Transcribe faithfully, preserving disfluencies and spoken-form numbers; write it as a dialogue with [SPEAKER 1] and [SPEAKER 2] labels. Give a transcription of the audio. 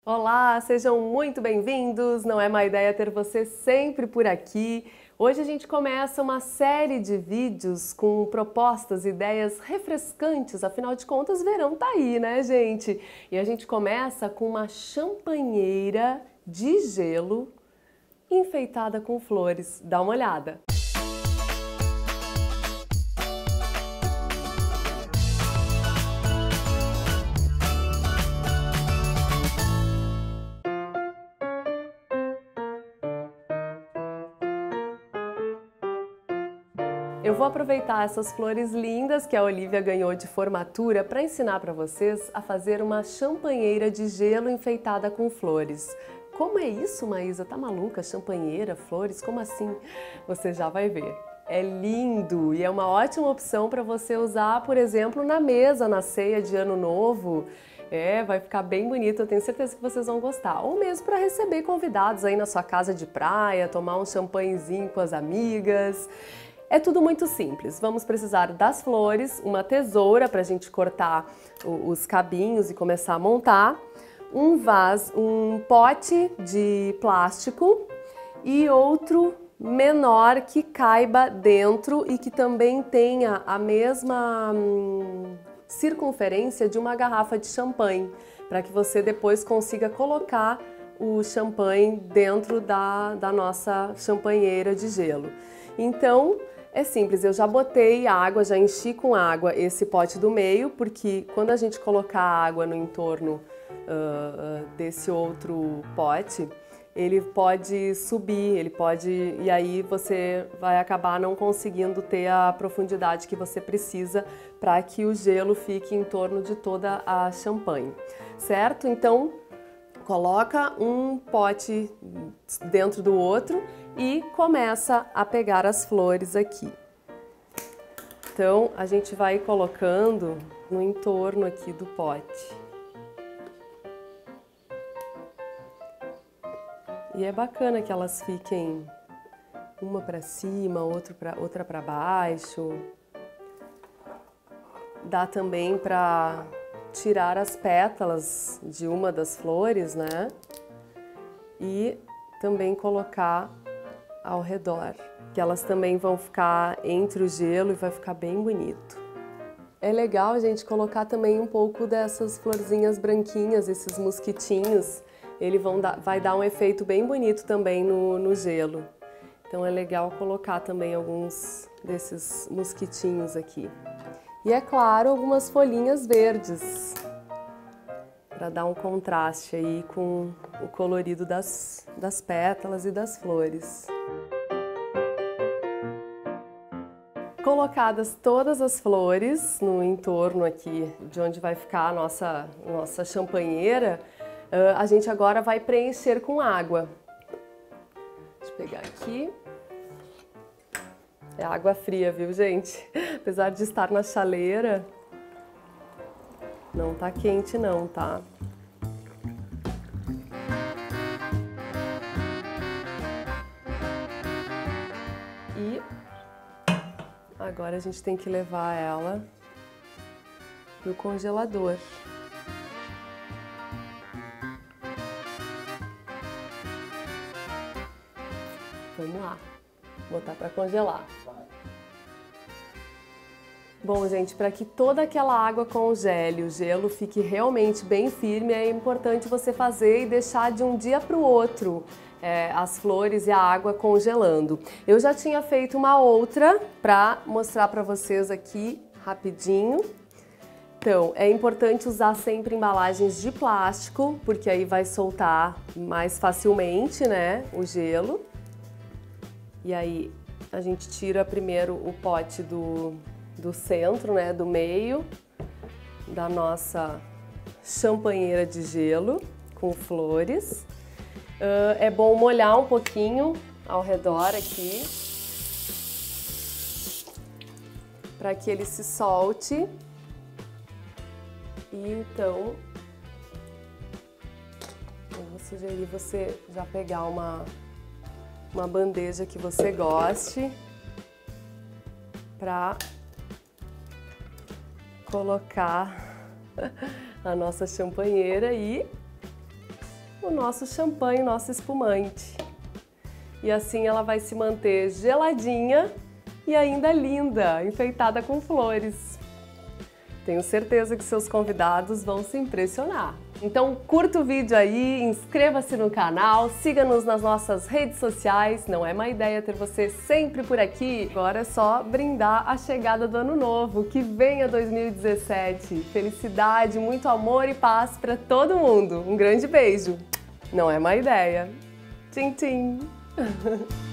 [SPEAKER 1] Olá, sejam muito bem-vindos! Não é má ideia ter você sempre por aqui. Hoje a gente começa uma série de vídeos com propostas, ideias refrescantes, afinal de contas, verão tá aí, né, gente? E a gente começa com uma champanheira de gelo enfeitada com flores. Dá uma olhada! Eu vou aproveitar essas flores lindas que a Olivia ganhou de formatura para ensinar para vocês a fazer uma champanheira de gelo enfeitada com flores. Como é isso, Maísa? Tá maluca? Champanheira, flores? Como assim? Você já vai ver. É lindo e é uma ótima opção para você usar, por exemplo, na mesa, na ceia de Ano Novo. É, vai ficar bem bonito, eu tenho certeza que vocês vão gostar. Ou mesmo para receber convidados aí na sua casa de praia, tomar um champanhezinho com as amigas. É tudo muito simples. Vamos precisar das flores, uma tesoura para a gente cortar os cabinhos e começar a montar, um vaso, um pote de plástico e outro menor que caiba dentro e que também tenha a mesma hum, circunferência de uma garrafa de champanhe, para que você depois consiga colocar o champanhe dentro da, da nossa champanheira de gelo. Então, é simples, eu já botei água, já enchi com água esse pote do meio, porque quando a gente colocar água no entorno uh, uh, desse outro pote, ele pode subir, ele pode, e aí você vai acabar não conseguindo ter a profundidade que você precisa para que o gelo fique em torno de toda a champanhe, certo? Então, coloca um pote dentro do outro e começa a pegar as flores aqui. Então, a gente vai colocando no entorno aqui do pote. E é bacana que elas fiquem uma para cima, outra para outra para baixo. Dá também para tirar as pétalas de uma das flores, né? E também colocar ao redor, que elas também vão ficar entre o gelo e vai ficar bem bonito. É legal a gente colocar também um pouco dessas florzinhas branquinhas, esses mosquitinhos, ele vão dar, vai dar um efeito bem bonito também no, no gelo. Então é legal colocar também alguns desses mosquitinhos aqui. E é claro, algumas folhinhas verdes, para dar um contraste aí com o colorido das, das pétalas e das flores. Colocadas todas as flores no entorno aqui de onde vai ficar a nossa, nossa champanheira, a gente agora vai preencher com água. Deixa eu pegar aqui. É água fria, viu, gente? Apesar de estar na chaleira, não tá quente não, tá? E agora a gente tem que levar ela pro congelador. Vamos lá, botar para congelar. Bom, gente, para que toda aquela água congele, o gelo fique realmente bem firme, é importante você fazer e deixar de um dia para o outro é, as flores e a água congelando. Eu já tinha feito uma outra para mostrar para vocês aqui rapidinho. Então, é importante usar sempre embalagens de plástico, porque aí vai soltar mais facilmente, né, o gelo. E aí a gente tira primeiro o pote do, do centro, né, do meio da nossa champanheira de gelo com flores. Uh, é bom molhar um pouquinho ao redor aqui para que ele se solte. E então eu vou sugerir você já pegar uma uma bandeja que você goste para colocar a nossa champanheira e o nosso champanhe, nosso espumante. E assim ela vai se manter geladinha e ainda linda, enfeitada com flores. Tenho certeza que seus convidados vão se impressionar. Então curta o vídeo aí, inscreva-se no canal, siga-nos nas nossas redes sociais. Não é má ideia ter você sempre por aqui. Agora é só brindar a chegada do ano novo. Que venha dois mil e dezessete. Felicidade, muito amor e paz para todo mundo. Um grande beijo. Não é má ideia. Tchim, tchim.